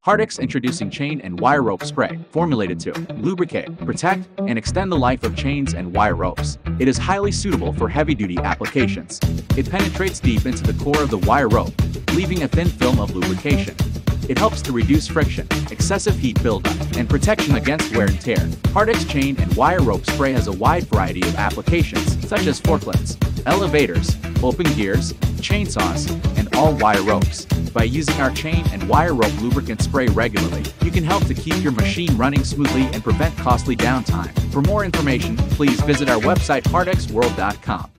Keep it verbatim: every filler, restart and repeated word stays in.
Hardix introducing chain and wire rope spray, formulated to lubricate, protect, and extend the life of chains and wire ropes. It is highly suitable for heavy-duty applications. It penetrates deep into the core of the wire rope, leaving a thin film of lubrication. It helps to reduce friction, excessive heat buildup, and protection against wear and tear. Hardix chain and wire rope spray has a wide variety of applications, such as forklifts, elevators, open gears, chainsaws, and all wire ropes. By using our chain and wire rope lubricant spray regularly, you can help to keep your machine running smoothly and prevent costly downtime. For more information, please visit our website hardix world dot com.